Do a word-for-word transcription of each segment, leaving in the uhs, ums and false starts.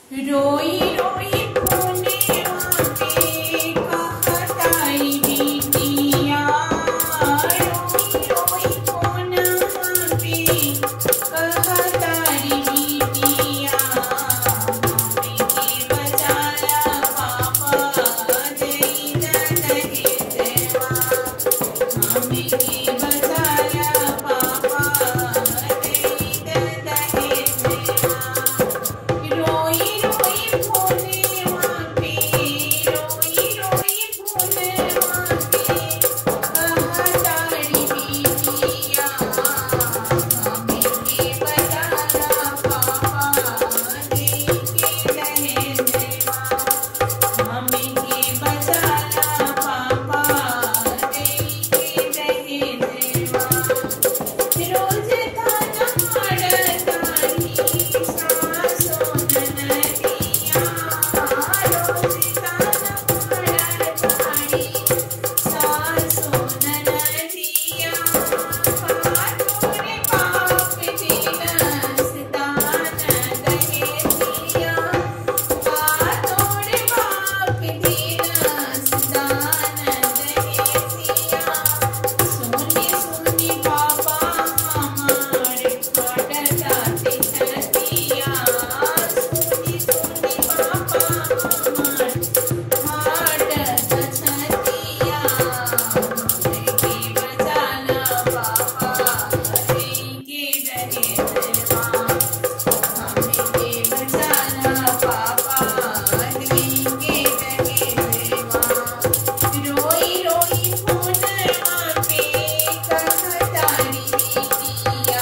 रोई रोई पुने आके कहताई बिटिया, रोई रोई पुने आके कहताई बिटिया, मम्मी के बजाला पापा देई दहे देवा, मम्मी के बजाला पापा देई दहे देवा। रोई रोई पुने आके, रोई रोई पुने आके कहताई बिटिया, मम्मी के बजाला पापा देई दहे देवा, मम्मी के बजाला पापा देई दहे देवा। रोज ताना मारतानी सासो ननदिया, रोज ताना मारतानी सासो ननदिया, कातोरे बाप दिनस दान दहेजिया, कातोरे बाप दिनस दान दहेजिया। सुनी सुनी पापा हमारे फटताते छतिया, सुनी सुनी पापा हमारे फटता छतिया, मम्मी के बजाला पापा देई दहे देवा, मम्मी के बजाला पापा देई दहे देवा। रोई रोई पुने आके कहताई बिटिया,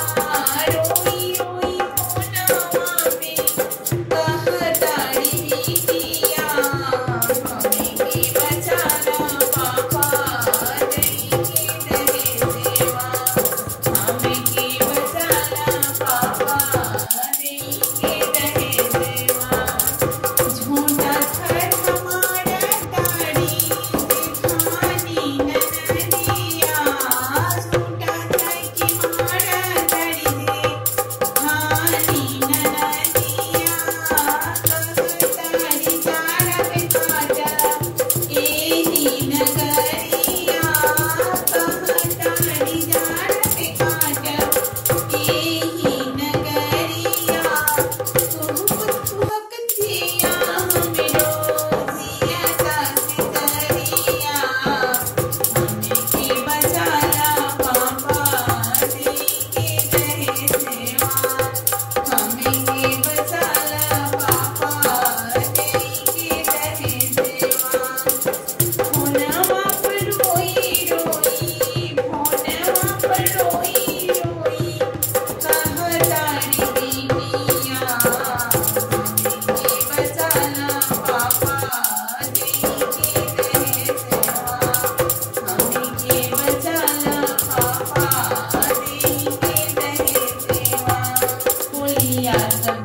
रोई रोई पुने आके कहताई बिटिया, मम्मी के बजाला पापा देई दहे देवा, मम्मी के बजाला पापा देई दहे देवा। झूठा थर हमारा ताड़ी दिखानी ननदिया, झूठा थर की मारा ताड़ी दिखानी ननदिया, कहतारी जाड़ा पे काटा एही नगरिया, कहतारी जाड़ा पे काटा एही नगरिया। तुहक तुहक जिया हमरो जिया दासी दरिया, मम्मी के बजाला पापा देई दहे देवा, मम्मी के बजाला पापा देई दहे देवा। फोनवा पर रोई रोई, फोनवा पर रोई रोई कहतारी बिटिया, मम्मी के बजाला पापा देई दहे देवा, मम्मी के बजाला पापा देई दहे देवा। बोलिया सब